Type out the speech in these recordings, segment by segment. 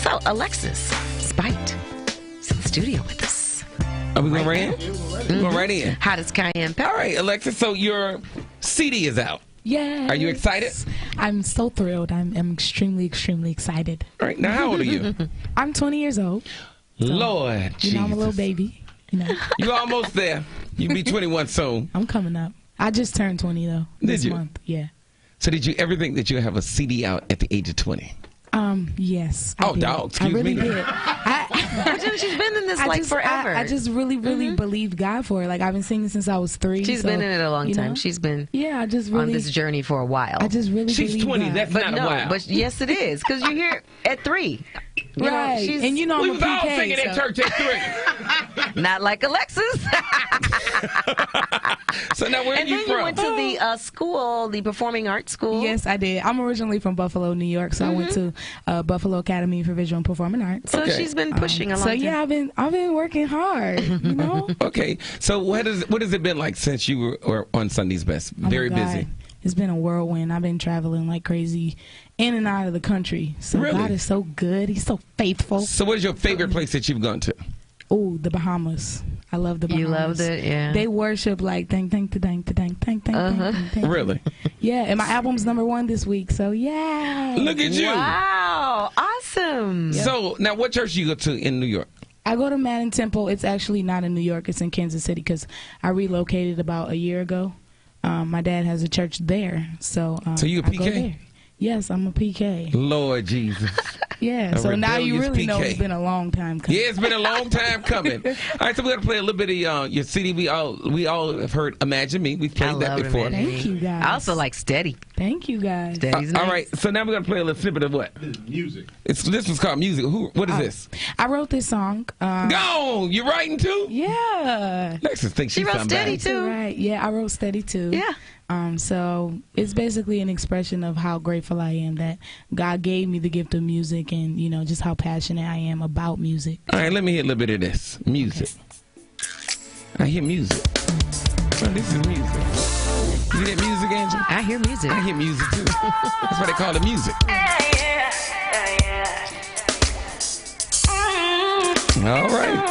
So, Alexis Spite is in the studio with us. Are we going right in? We're going right in. Hottest Cayenne Pepper. All right, Alexis, so your CD is out. Yes. Are you excited? I'm so thrilled. I'm extremely, extremely excited. All right, now how old are you? I'm 20 years old. So, Lord Jesus. I'm a little baby. You're almost there. You'll be 21 soon. I'm coming up. I just turned 20, though, this month. Yeah. So did you ever think that you have a CD out at the age of 20? Yes. Oh, dog, excuse me. I really did. She's been in this forever. I just really, really believed God for it. Like, I've been singing since I was 3. She's been in it a long time. She's been I just really, on this journey for a while. I just really She's 20. God. That's not a while. But yes, it is. Because you're here at 3. Right. And I'm we a was all PK, singing at church at 3. Not like Alexis. So now where are you from? And then you went to the school, the Performing Arts School. Yes, I did. I'm originally from Buffalo, New York, so I went to Buffalo Academy for Visual and Performing Arts. So she's been pushing a lot. So yeah, I've been working hard. Okay. So what has it been like since you were on Sunday's Best? Very busy. It's been a whirlwind. I've been traveling like crazy, in and out of the country. So really? God is so good. He's so faithful. So what is your favorite place that you've gone to? Oh, the Bahamas. I love the Bahamas. You loved it, yeah. They worship like dang, dang, dang, dang, dang, dang. Really? Yeah, and my album's #1 this week, so yeah. Look at you. Wow, awesome. Yep. So now what church do you go to in New York? I go to Madden Temple. It's actually not in New York. It's in Kansas City because I relocated about a year ago. My dad has a church there, so you a PK? I go there. Yes, I'm a PK. Lord Jesus. Yeah, so now you really know it's been a long time coming. Yeah, it's been a long time coming. All right, so we're going to play a little bit of your CD. We all have heard Imagine Me. We've played that before. Thank you, guys. I also like Steady. Thank you, guys. Steady's nice. All right, so now we're going to play a little snippet of what? Music. This one's called Music. What is this? I wrote this song. Go! You writing too? Yeah. Lexus thinks she wrote Steady too. Right. Yeah, I wrote Steady too. Yeah. So it's basically an expression of how grateful I am that God gave me the gift of music and, just how passionate I am about music. All right, let me hear a little bit of this. Music. Okay. I hear music. Oh, this is music. You hear that music, Angel? I hear music. I hear music too. That's why they call it music. All right.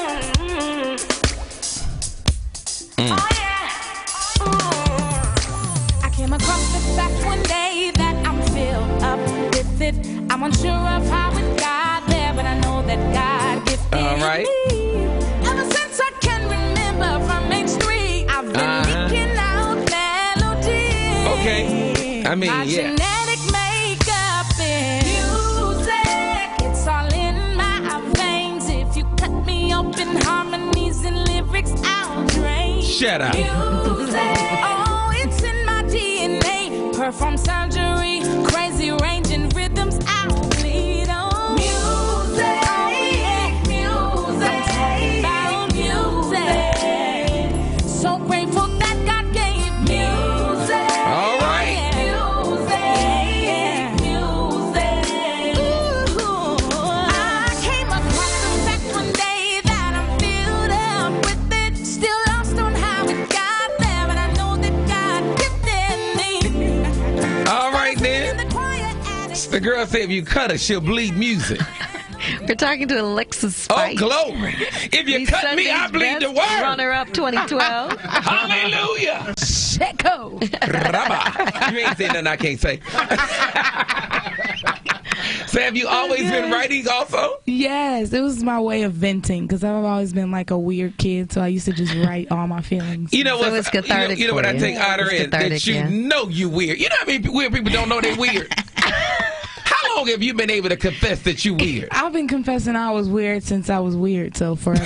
I came across the fact one day that I'm filled up with it. I'm unsure of how it got there, but I know that God gifted me. Ever since I can remember from age 3, I've been leaking out melodies. Okay. I mean, my genetic makeup is music. It's all in my veins. If you cut me open, harmonies and lyrics, I'll drain. Shut up. Music. Oh, it's in my DNA. Perform surgery, crazy range and rhythms, I'll bleed on. Music. Oh, yeah. Music. I'm talking about music. So grateful that God gave music. All right. Music. Ooh, I came across the fact one day that I'm filled up with it. Still lost on how it got there, but I know that God gifted me. All right, then. The girl said if you cut her, she'll bleed music. We're talking to Alexis Spite. Oh, glory. If you cut me, I bleed the word. Runner-up 2012. Hallelujah. Checo. You ain't saying nothing I can't say. So have you always been writing also? Yes, it was my way of venting because I've always been like a weird kid, so I used to just write all my feelings. You know So what? it's cathartic You know what I for take you. honor It's in? That cathartic, you yeah. know you weird. You know how many weird people don't know they're weird? How long have you been able to confess that you weird? I've been confessing I was weird since I was weird, so forever.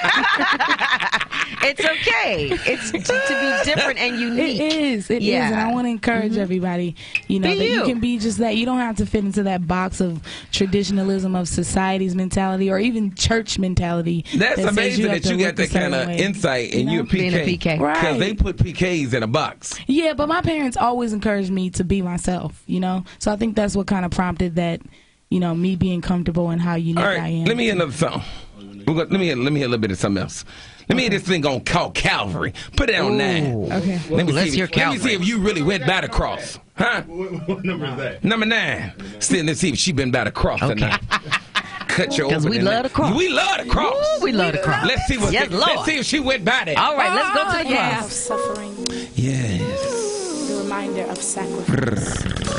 It's okay. It's to be different and unique. It is. It is. And I want to encourage everybody, Be that you you. can be just that. You don't have to fit into that box of traditionalism of society's mentality or even church mentality. That's that says amazing have that you to got look a that kind certain of way. insight and you're a Being a PK. PK. Right. Because they put PKs in a box. Yeah, but my parents always encouraged me to be myself, So I think that's what kind of prompted that, me being comfortable and how unique All right, I am. let me hear another song. Let me hear a little bit of something else. Let me hear this thing called Calvary. Put it on 9. Okay. Let me let's hear let me see Calvary. if you really went by the cross. Huh? What number is that? Number 9. Let's see if she been by the cross or not. cut you open. Because we love to cross. We love to cross. Ooh, we love to cross. Let's see what. Yes, Lord. Let's see if she went by there. All right, let's go to the Yeah. cross. Of suffering, Yes. the reminder of sacrifice.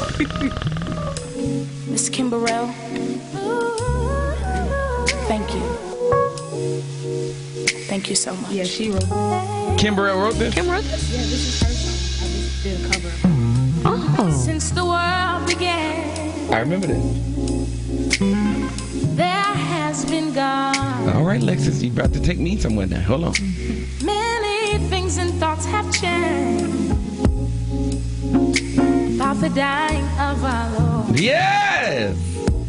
Miss Kimberell, thank you. Thank you so much. Yeah, she wrote this. Kimberell wrote this. Kim wrote this? Yeah, this is her song. I just did a cover. Oh. Since the world began, I remember this. there has been God. All right, Lexus, you about to take me somewhere now. Hold on. Many things and thoughts have changed about the dying of our Lord. Yes.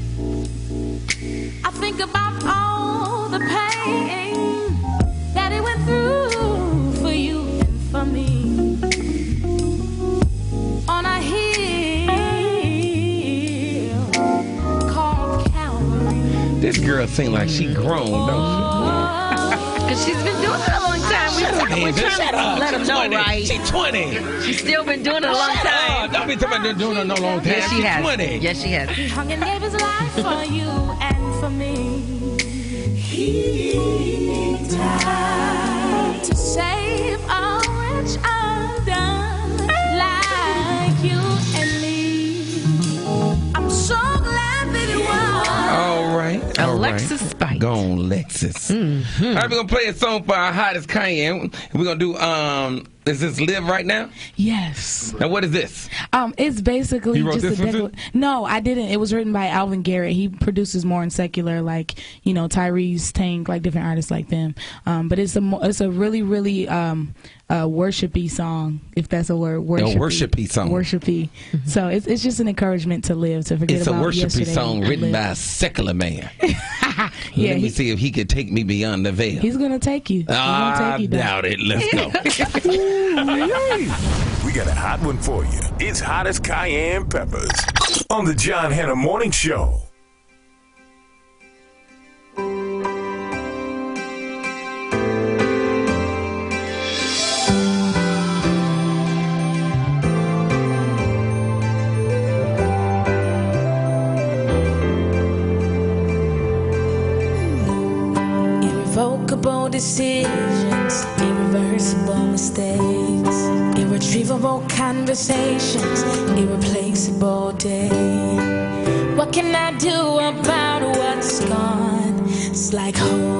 I think about all the pain that He went through for you and for me. On a hill called Calvary. This girl seems like she grown, don't Because she's been doing it a long time. she? We're trying to let them know, 20. right? She's 20. She's still been doing it a long time. Don't be talking about doing it no long time. Yes, she She's has. 20. Yes, she has. He hung and gave His life for you and for me. He died to save a wretch undone like you and me. I'm so glad that it was. All right. All Alexis right. Spite. Go on, Lexus. All right, we're going to play a song for our hottest Cayenne. We're going to do, is this Live Right Now? Yes. Now, what is this? It's basically You wrote just this one too? No, I didn't. It was written by Alvin Garrett. He produces more in secular, like Tyrese, Tank, like different artists like them. But it's a really worshipy song, if that's a word. Worshipy song. Worshipy. So it's just an encouragement to live, to forget It's a about worshipy yesterday song and written live. by a secular man. Yeah, Let me see if he could take me beyond the veil. He's gonna take you. He's gonna I take you down. doubt it. Let's go. We got a hot one for you. It's hot as cayenne peppers on the John Hanna Morning Show. Irrevocable decisions, irreversible mistakes, irretrievable conversations, irreplaceable day. What can I do about what's gone? It's like home.